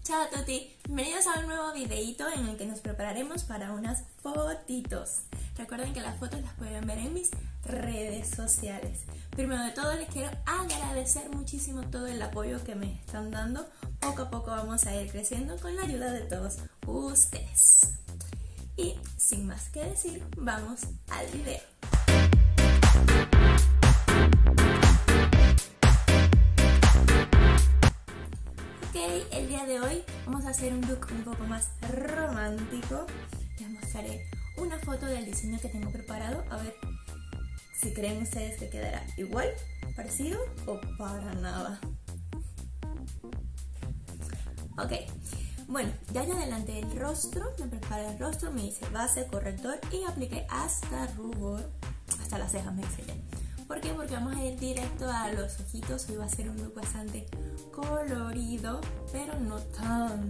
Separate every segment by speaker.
Speaker 1: Ciao a tutti, bienvenidos a un nuevo videito en el que nos prepararemos para unas fotitos. Recuerden que las fotos las pueden ver en mis redes sociales. Primero de todo les quiero agradecer muchísimo todo el apoyo que me están dando. Poco a poco vamos a ir creciendo con la ayuda de todos ustedes. Y sin más que decir, vamos al video. El día de hoy vamos a hacer un look un poco más romántico. Les mostraré una foto del diseño que tengo preparado. A ver si creen ustedes que quedará igual, parecido o para nada. Ok, bueno, ya yo adelanté el rostro, me preparé el rostro, me hice base, corrector y apliqué hasta rubor, hasta las cejas me hice ya. ¿Por qué? Porque vamos a ir directo a los ojitos. Hoy va a ser un look bastante colorido, pero no tan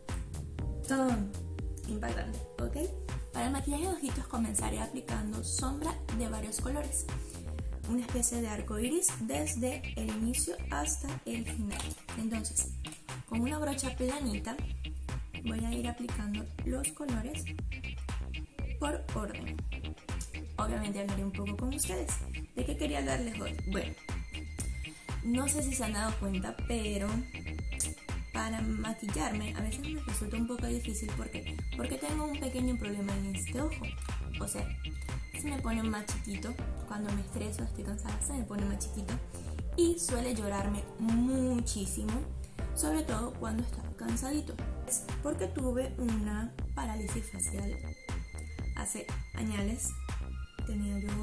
Speaker 1: impactante, ¿ok? Para el maquillaje de ojitos comenzaré aplicando sombra de varios colores. Una especie de arco iris desde el inicio hasta el final. Entonces, con una brocha planita voy a ir aplicando los colores por orden. Obviamente hablaré un poco con ustedes. ¿De qué quería hablarles hoy? Bueno, no sé si se han dado cuenta, pero para maquillarme a veces me resulta un poco difícil porque tengo un pequeño problema en este ojo. O sea, se me pone más chiquito. Cuando me estreso, estoy cansada, se me pone más chiquito. Y suele llorarme muchísimo, sobre todo cuando está cansadito. Es porque tuve una parálisis facial hace años. Tenía yo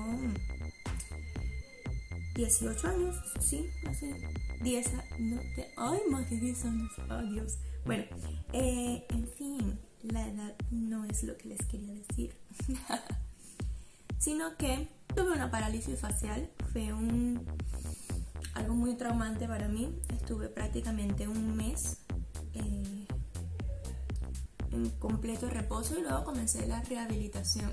Speaker 1: 18 años, sí, hace 10 años, ay, más de 10 años, adiós. Bueno, en fin, la edad no es lo que les quería decir, sino que tuve una parálisis facial, fue algo muy traumante para mí. Estuve prácticamente un mes en completo reposo y luego comencé la rehabilitación.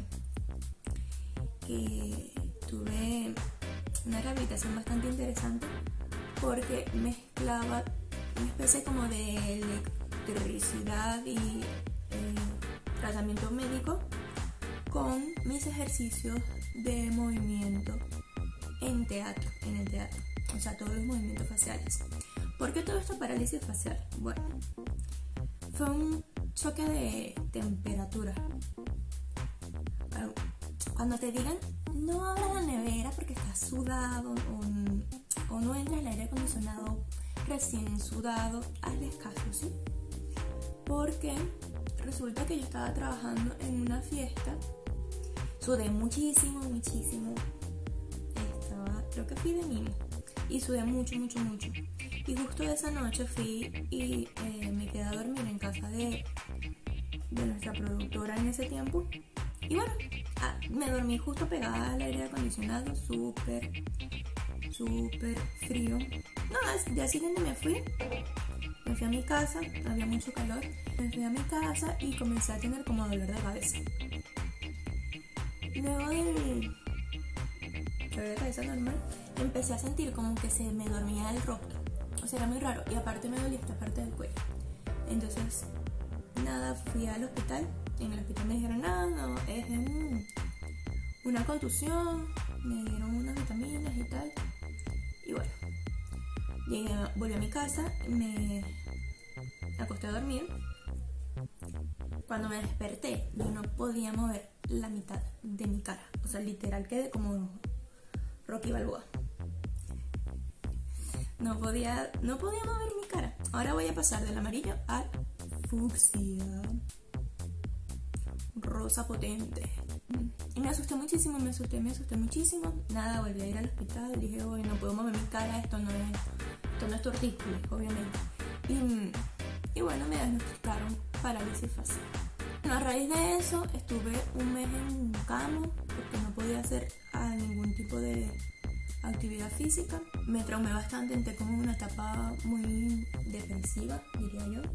Speaker 1: Que tuve una rehabilitación bastante interesante porque mezclaba una especie como de electricidad y tratamiento médico con mis ejercicios de movimiento en el teatro, o sea, todos los movimientos faciales. ¿Por qué toda esta parálisis facial? Bueno, fue un choque de temperatura. Cuando te digan no abras la nevera porque estás sudado o no entras al aire acondicionado recién sudado, hazles caso, ¿sí? Porque resulta que yo estaba trabajando en una fiesta, sudé muchísimo, creo que fui de mimo y sudé mucho. Y justo esa noche fui y me quedé a dormir en casa de nuestra productora en ese tiempo. Y bueno, me dormí justo pegada al aire acondicionado, súper frío. No, al día siguiente me fui a mi casa, había mucho calor. Me fui a mi casa y comencé a tener como dolor de cabeza. Luego del dolor de cabeza normal, empecé a sentir como que se me dormía el rostro. O sea, era muy raro. Y aparte me dolía esta parte del cuello. Entonces, nada, fui al hospital. En el hospital me dijeron, no, es una contusión, me dieron unas vitaminas y tal. Y bueno, volví a mi casa, me acosté a dormir. Cuando me desperté, yo no podía mover la mitad de mi cara. O sea, literal quedé como Rocky Balboa. No podía mover mi cara. Ahora voy a pasar del amarillo al fucsia. Rosa potente. Y me asusté muchísimo, me asusté muchísimo. Nada, volví a ir al hospital. Dije, oye, no puedo mover mi cara, esto no es tortícolis, obviamente. Y bueno, me diagnosticaron parálisis facial. Bueno, a raíz de eso, estuve un mes en cama porque no podía hacer ningún tipo de actividad física. Me traumé bastante, entré como en una etapa muy depresiva, diría yo.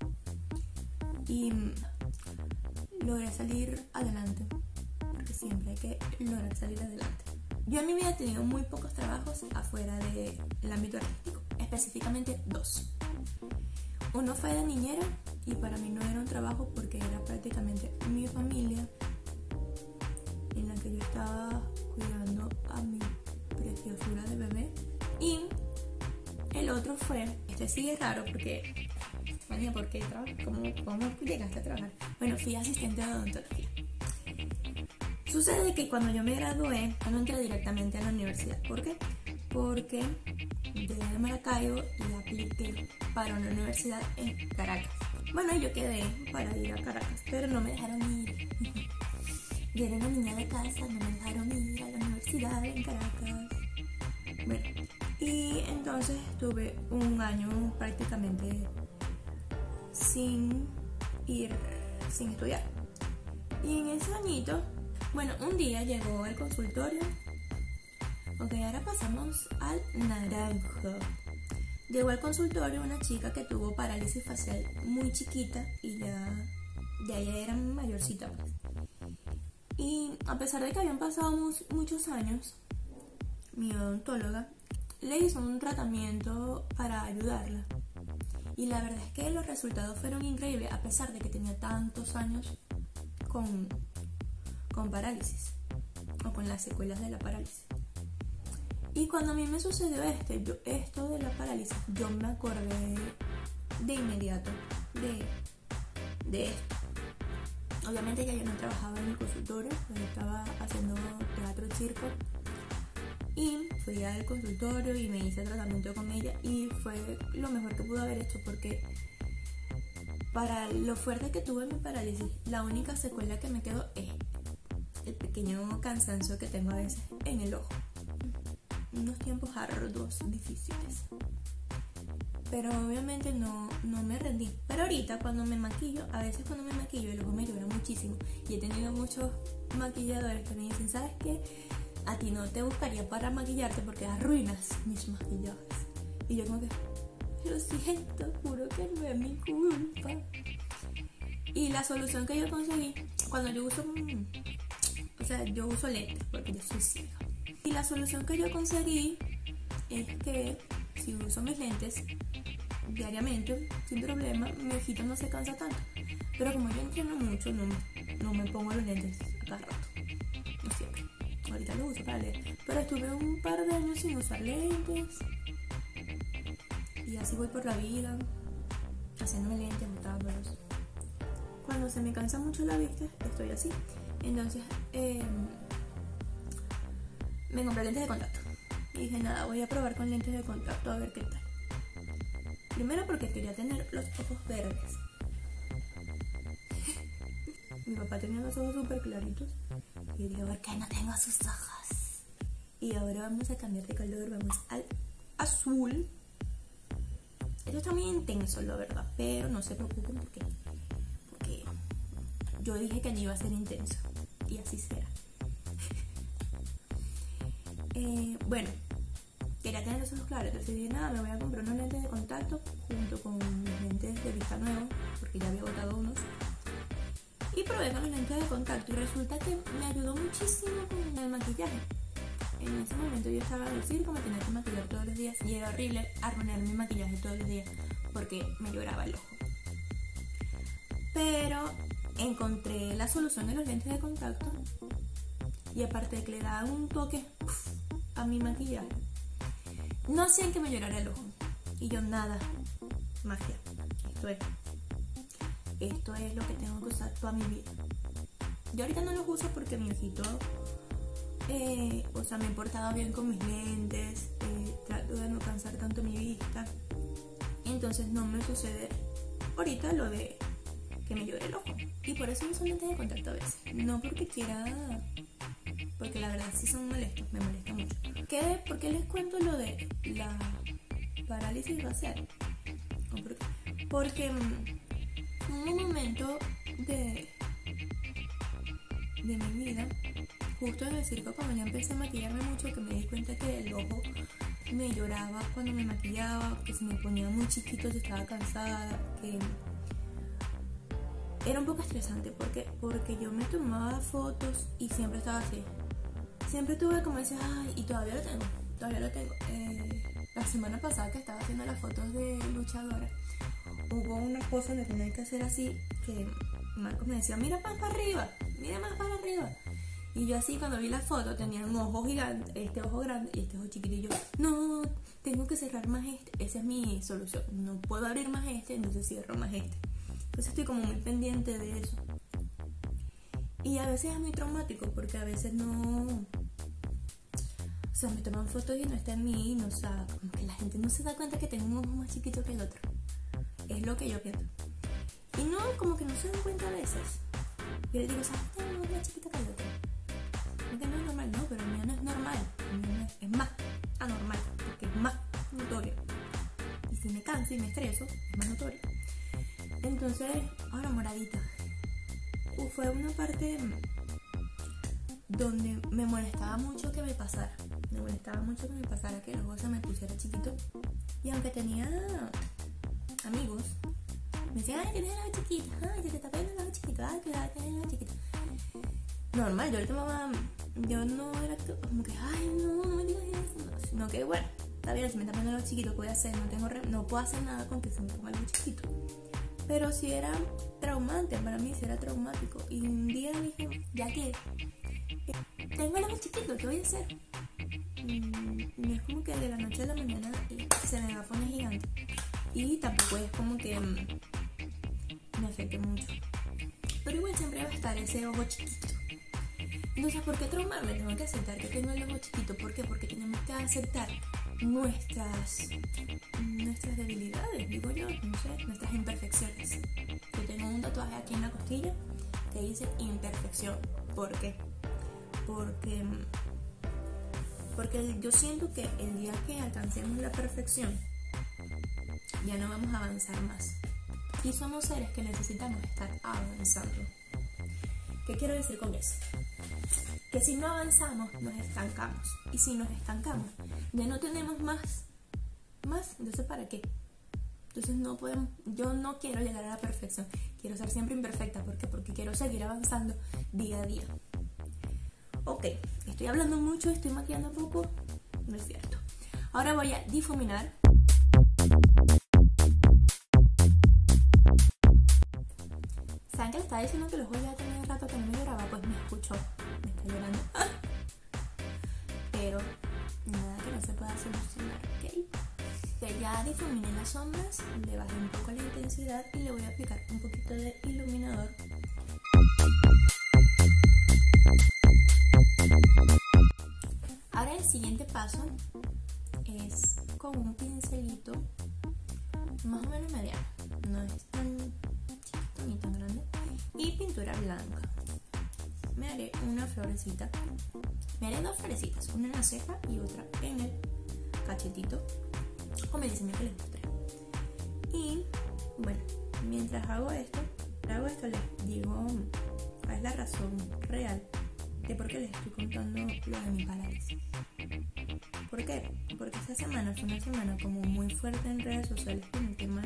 Speaker 1: Y logré salir adelante, porque siempre hay que lograr salir adelante. Yo en mi vida he tenido muy pocos trabajos afuera del ámbito artístico, específicamente 2. Uno fue de niñera y para mí no era un trabajo porque era prácticamente mi familia en la que yo estaba cuidando a mi preciosura de bebé. Y el otro fue, este sí es raro porque, María, ¿por qué trabajas? ¿Cómo llegaste a trabajar? Bueno, fui asistente de odontología. Sucede que cuando yo me gradué, yo no entré directamente a la universidad. ¿Por qué? Porque llegué de Maracaibo y apliqué para una universidad en Caracas. Bueno, yo quedé para ir a Caracas, pero no me dejaron ir. Yo era una niña de casa, no me dejaron ir a la universidad en Caracas. Bueno, y entonces estuve un año prácticamente sin estudiar. Y en ese añito, bueno, un día llegó al consultorio. Ok, ahora pasamos al naranjo. Llegó al consultorio una chica que tuvo parálisis facial muy chiquita y ya ella era mayorcita, pues. Y a pesar de que habían pasado muchos años, mi odontóloga le hizo un tratamiento para ayudarla. Y la verdad es que los resultados fueron increíbles, a pesar de que tenía tantos años con parálisis o con las secuelas de la parálisis. Y cuando a mí me sucedió esto de la parálisis, yo me acordé de inmediato de esto. Obviamente ya yo no trabajaba en el consultorio, pues estaba haciendo teatro y circo. Y fui al consultorio y me hice tratamiento con ella y fue lo mejor que pude haber hecho porque para lo fuerte que tuve mi parálisis, la única secuela que me quedó es el pequeño cansancio que tengo a veces en el ojo. Unos tiempos arduos, difíciles. Pero obviamente no me rendí. Pero ahorita cuando me maquillo, a veces cuando me maquillo el ojo me llora muchísimo. Y he tenido muchos maquilladores que me dicen, ¿sabes qué? A ti no te buscaría para maquillarte porque arruinas mis maquillajes. Y yo como que, lo siento, juro que no es mi culpa. Y la solución que yo conseguí, cuando yo uso, yo uso lentes porque yo soy ciega. Y la solución que yo conseguí es que si uso mis lentes diariamente, sin problema, mi ojito no se cansa tanto. Pero como yo entreno mucho, no me pongo los lentes a cada rato. No siempre. Ahorita los uso para leer. Pero estuve un par de años sin usar lentes. Y así voy por la vida, haciéndome lentes, botándolos. Cuando se me cansa mucho la vista, estoy así. Entonces, me compré lentes de contacto. Y dije, nada, voy a probar con lentes de contacto a ver qué tal. Primero porque quería tener los ojos verdes. Mi papá tenía los ojos súper claritos. Y dije, ¿por qué no tengo sus ojos? Y ahora vamos a cambiar de color, vamos al azul. Esto está muy intenso, la verdad, pero no se preocupen porque yo dije que no iba a ser intenso. Y así será. Bueno, quería tener los ojos claros, entonces dije, nada, me voy a comprar unos lentes de contacto junto con mis lentes de vista nuevos, porque ya había botado unos. Y probé con los lentes de contacto y resulta que me ayudó muchísimo con el maquillaje. En ese momento yo estaba en el circo, me tenía que maquillar todos los días y era horrible arruinar mi maquillaje todos los días porque me lloraba el ojo. Pero encontré la solución de los lentes de contacto y aparte de que le daban un toque a mi maquillaje, no hacían que me llorara el ojo. Y yo, nada, magia, esto es lo que tengo que usar toda mi vida. Yo ahorita no los uso porque mi ojito, me he portado bien con mis lentes, trato de no cansar tanto mi vista. Entonces no me sucede ahorita lo de que me llore el ojo. Y por eso uso lentes de contacto a veces. No porque quiera, porque la verdad sí son molestos, me molesta mucho. ¿Por qué les cuento lo de la parálisis facial? Porque en un momento de mi vida, justo en el circo, cuando ya empecé a maquillarme mucho, que me di cuenta que el ojo me lloraba cuando me maquillaba, que se me ponía muy chiquito si estaba cansada, que era un poco estresante porque yo me tomaba fotos y siempre estaba así. Siempre tuve como ese, y todavía lo tengo. La semana pasada que estaba haciendo las fotos de luchadora, hubo una cosa donde tenía que hacer así, que Marcos me decía, mira más para arriba, mira más para arriba. Y yo así cuando vi la foto tenía un ojo gigante, este ojo grande y este ojo chiquito. Y yo, no, tengo que cerrar más este. Esa es mi solución. No puedo abrir más este, entonces cierro más este. Entonces estoy como muy pendiente de eso. Y a veces es muy traumático porque a veces no... O sea, me toman fotos y no está en mí, no, o sea, como que la gente no se da cuenta que tengo un ojo más chiquito que el otro. Es lo que yo pienso. Y no, como que no se dan cuenta a veces. Yo les digo, ¿sabes? Tengo un ojo más chiquito que el otro. Porque no es normal, no, pero el mío no es normal. El mío es más anormal, porque es más notorio. Y si me canso y me estreso, es más notorio. Entonces, ahora moradita. Fue una parte donde me molestaba mucho que me pasara. Me molestaba mucho que me pasara que el ojo se me pusiera chiquito. Y aunque tenía amigos, me decían, ay, tienes el ojo chiquito, ay, te está poniendo el ojo chiquito, ay, cuidado, tienes el ojo chiquito. Normal, yo ahorita mamá, yo no era como que, ay, no me digas eso. Sino que, bueno, está bien, si me está poniendo el ojo chiquito, ¿qué voy a hacer? No puedo hacer nada con que se me ponga el ojo chiquito. Pero sí era traumante, para mí sí era traumático. Y un día dije, ya que tengo el ojo chiquito, ¿qué voy a hacer? No es como que de la noche a la mañana se me va a poner gigante. Y tampoco es como que me afecte mucho. Pero igual siempre va a estar ese ojo chiquito. Entonces, ¿por qué traumarme? Tengo que aceptar que tengo el ojo chiquito. ¿Por qué? Porque tenemos que aceptar nuestras debilidades, digo yo, no sé, nuestras imperfecciones. Yo tengo un tatuaje aquí en la costilla que dice imperfección. ¿Por qué? Porque yo siento que el día que alcancemos la perfección ya no vamos a avanzar más. Y somos seres que necesitamos estar avanzando. ¿Qué quiero decir con eso? Que si no avanzamos, nos estancamos. Y si nos estancamos, ya no tenemos más. Entonces, ¿para qué? Entonces no podemos, yo no quiero llegar a la perfección. Quiero ser siempre imperfecta. ¿Por qué? Porque quiero seguir avanzando día a día. Ok, estoy hablando mucho, estoy maquillando poco. No es cierto. Ahora voy a difuminar. ¿Saben que le estaba diciendo que los ojos ya tenía rato que no me lloraba? Pues me escuchó, me está llorando. Pero nada que no se pueda solucionar, ¿ok? Que ya difuminé las sombras, le bajé un poco la intensidad y le voy a aplicar un poquito de iluminador. Ahora el siguiente paso es con un pincelito más o menos mediano, no es tan chiquito ni tan grande, y pintura blanca. Me haré una florecita, me haré dos florecitas, una en la ceja y otra en el cachetito, como el diseño que les mostré. Y bueno, mientras hago esto les digo cuál es la razón real de por qué les estoy contando lo de mi parálisis. ¿Por qué? Porque esta semana fue una semana como muy fuerte en redes sociales con el tema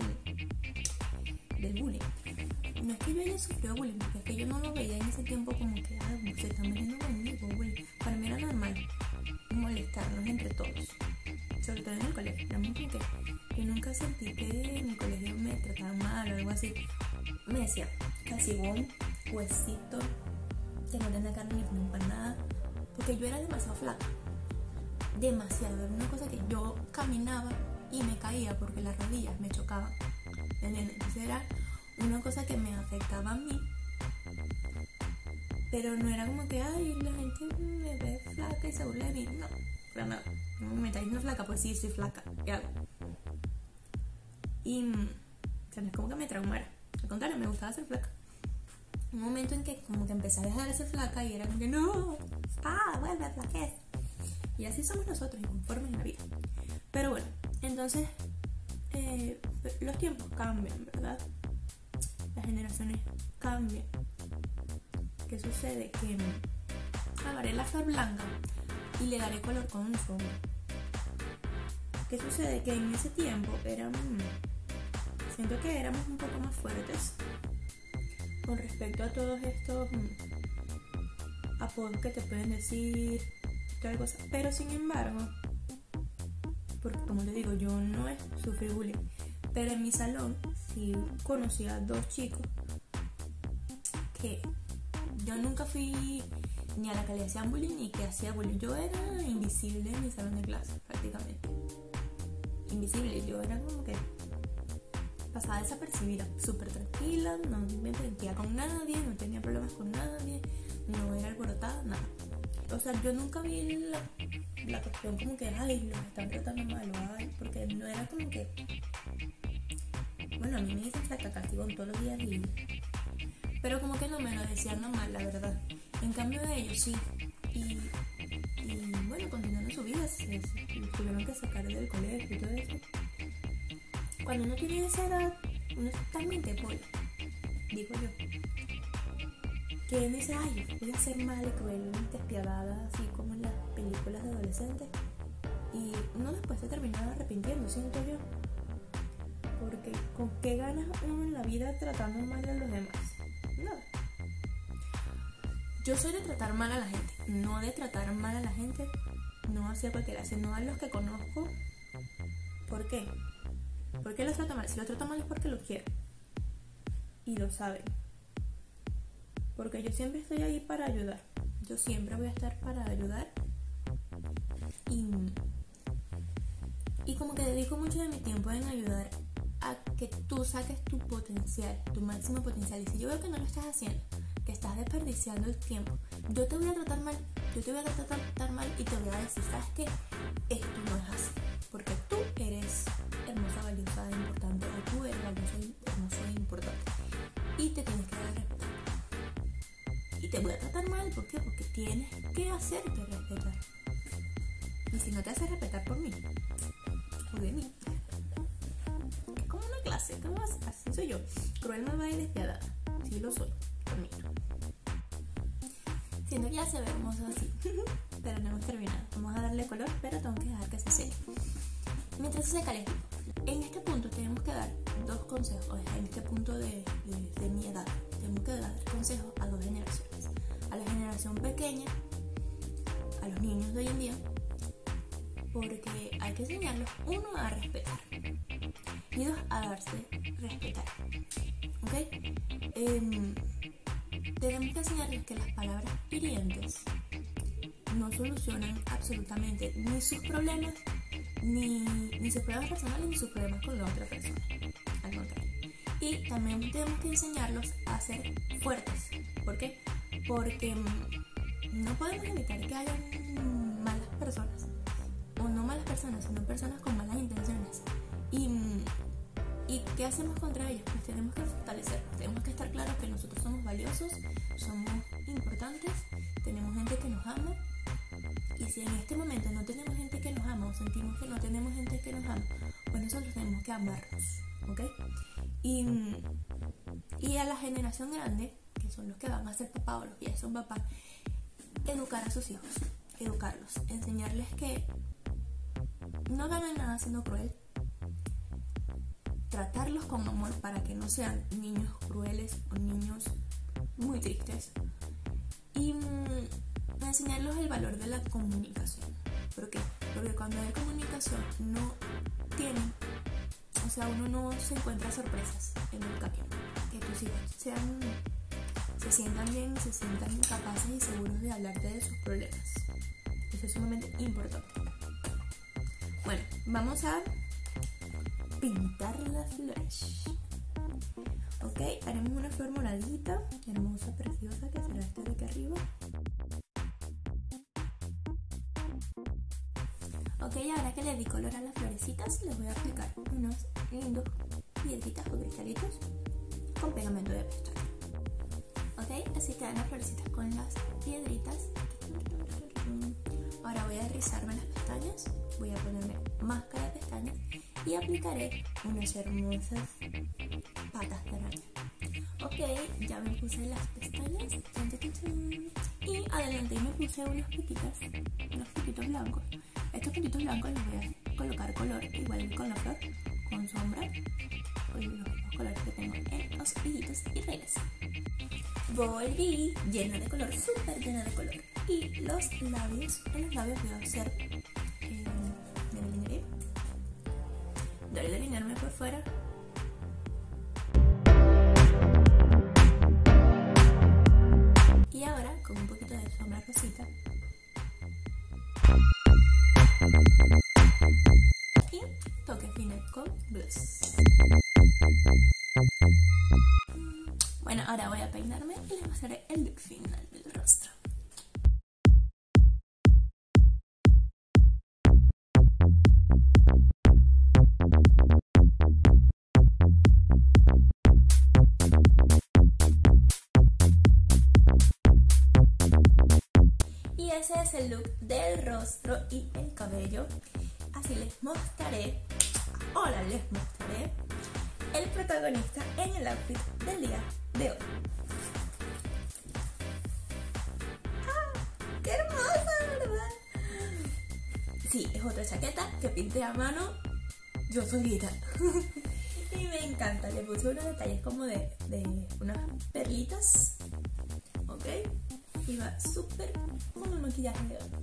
Speaker 1: del bullying. No es que yo haya sufrido bullying, porque es que yo no lo veía en ese tiempo como que se están metiendo conmigo, bullying. Para mí era normal molestarnos entre todos, sobre todo en el colegio. Era muy como que yo nunca sentí que en el colegio me trataban mal o algo así. Me decía, casibón, huesito, que no tenía carne ni pan para nada, porque yo era demasiado flaca. Demasiado, era una cosa que yo caminaba y me caía porque las rodillas me chocaban. Entonces era una cosa que me afectaba a mí, pero no era como que, ay, la gente me ve flaca y se burla de mí. No, para nada. No me estáis diciendo flaca, pues sí, soy flaca. ¿Qué hago? Y o sea, no es como que me traumara. Al contrario, me gustaba ser flaca. Un momento en que como que empecé a dejar de ser flaca y era como que, no, vuelve a flaquez. Y así somos nosotros, inconformes en la vida. Pero bueno, entonces los tiempos cambian, ¿verdad? Las generaciones cambian. ¿Qué sucede? Que agarré la flor blanca y le daré color con un sombra. ¿Qué sucede? Que en ese tiempo siento que éramos un poco más fuertes con respecto a todos estos apodos que te pueden decir, tal cosa. Pero sin embargo, porque como les digo, yo no sufrí bullying, pero en mi salón sí conocí a dos chicos que yo nunca fui ni a la que le hacían bullying ni que hacía bullying. Yo era invisible en mi salón de clase, prácticamente. Invisible, yo era como que pasaba desapercibida, súper tranquila, no me metía con nadie, no tenía problemas con nadie, no era alborotada, nada. O sea, yo nunca vi la cuestión como que, ay, los están tratando mal, ay, porque no era como que, bueno, a mí me dicen fracacatibón todos los días, pero como que no me lo decían normal, la verdad. En cambio de ellos sí, y bueno, continuando su vida, se tuvieron que sacar del colegio y todo eso. Cuando uno tiene esa edad, uno es totalmente polo, digo yo. Que uno dice, ay, voy a ser mala y cruel, despiadada, así como en las películas de adolescentes. Y uno después se termina arrepintiendo, siento yo. Porque ¿con qué ganas uno en la vida tratando mal a los demás? Nada. Yo soy de tratar mal a la gente, no de tratar mal a la gente, no hacia cualquiera, sino a los que conozco. ¿Por qué? ¿Por qué los trato mal? Si los trato mal es porque los quiero. Y lo saben. Porque yo siempre estoy ahí para ayudar. Yo siempre voy a estar para ayudar. Y como que dedico mucho de mi tiempo en ayudar a que tú saques tu potencial, tu máximo potencial. Y si yo veo que no lo estás haciendo, que estás desperdiciando el tiempo, yo te voy a tratar mal. Yo te voy a tratar mal y te voy a decir, ¿sabes qué? Esto no es así. Porque tú eres hermosa, valiosa, importante. O tú eres valioso, hermoso e importante. Y te tienes que dar a respetar. Y te voy a tratar mal, ¿por qué? Porque tienes que hacerte respetar. Y si no te haces respetar por mí, o de mí, es como una clase, ¿cómo vas? Así soy yo, cruel, malvada y despiadada. Sí lo soy, por mí. Siento que ya se ve hermoso así, pero no hemos terminado. Vamos a darle color, pero tengo que dejar que se seque. Mientras se seca el equipo, en este punto tenemos que dar dos consejos, o sea, en este punto de mi edad, tenemos que dar consejos a dos generaciones. A la generación pequeña, a los niños de hoy en día, porque hay que enseñarlos, uno, a respetar y dos, a darse respetar. ¿Ok? Tenemos que enseñarles que las palabras hirientes no solucionan absolutamente ni sus problemas, ni sus problemas personales, ni sus problemas con la otra persona. Al contrario. Y también tenemos que enseñarlos a ser fuertes. ¿Por qué? Porque no podemos evitar que hayan malas personas. O no malas personas, sino personas con malas intenciones. ¿Y qué hacemos contra ellos? Pues tenemos que fortalecernos. Tenemos que estar claros que nosotros somos valiosos, somos importantes, tenemos gente que nos ama. Y si en este momento no tenemos gente que nos ama o sentimos que no tenemos gente que nos ama, pues nosotros tenemos que amarnos, ¿ok? Y a la generación grande, que son los que van a ser papá o los que ya son papás, educar a sus hijos, educarlos, enseñarles que no ganan nada siendo cruel, tratarlos con amor para que no sean niños crueles o niños muy tristes, y enseñarles el valor de la comunicación. ¿Por qué? Porque cuando hay comunicación no tienen, o sea, uno no se encuentra sorpresas en el camino. Que tus hijos se sientan bien, se sientan capaces y seguros de hablarte de sus problemas. Eso es sumamente importante. Bueno, vamos a pintar las flores. Ok, haremos una flor moradita, hermosa, preciosa, que será esta de aquí arriba. Ok, ahora que le di color a las florecitas, les voy a aplicar unos lindos piedritas o cristalitos con pegamento de pestaña. Ok, así quedan las florecitas con las piedritas. Ahora voy a rizarme las pestañas, voy a ponerme máscara de pestañas y aplicaré unas hermosas patas de araña. Ok, ya me puse las pestañas y adelante me puse unos piquitos blancos. Estos piquitos blancos les voy a colocar color igual que con la flor, con sombra, con los mismos colores que tengo en los ojitos y regreso. Volví llena de color, súper llena de color. Y en los labios voy a hacer de delinearme por fuera Bueno, ahora voy a peinarme y les mostraré el look final del rostro. Y ese es el look del rostro y el cabello. Así les mostraré, ahora les mostraré el protagonista en el outfit del día de hoy. ¡Ah! ¡Qué hermosa, verdad! Sí, es otra chaqueta que pinté a mano yo solita. Y me encanta, le puse unos detalles como de unas perlitas, ¿ok? Y va súper con el maquillaje de hoy.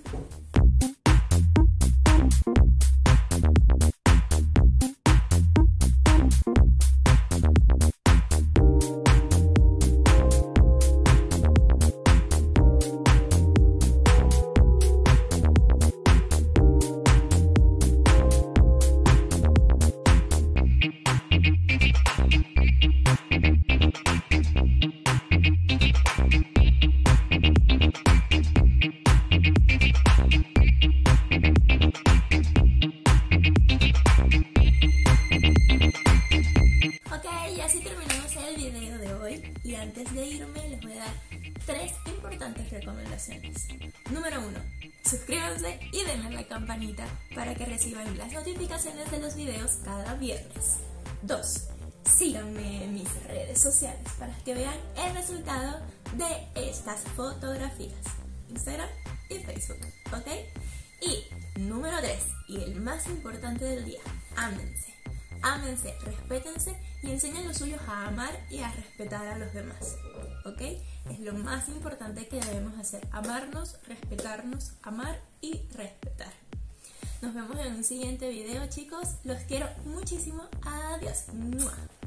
Speaker 1: Y antes de irme les voy a dar 3 importantes recomendaciones. Número 1, suscríbanse y denle a la campanita para que reciban las notificaciones de los videos cada viernes. 2, síganme en mis redes sociales para que vean el resultado de estas fotografías, Instagram y Facebook, ¿ok? Y número 3, y el más importante del día, ámense. Ámense, respétense y enseñen los suyos a amar y a respetar a los demás, ¿ok? Es lo más importante que debemos hacer, amarnos, respetarnos, amar y respetar. Nos vemos en un siguiente video, chicos. Los quiero muchísimo. Adiós. ¡Mua!